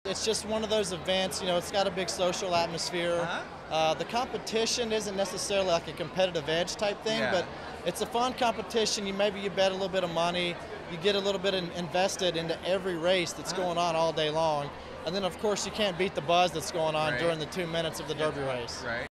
It's just one of those events, you know, it's got a big social atmosphere. The competition isn't necessarily like a competitive edge type thing, but it's a fun competition. Maybe you bet a little bit of money, you get a little bit invested into every race that's going on all day long. And then, of course, you can't beat the buzz that's going on during the 2 minutes of the Derby race.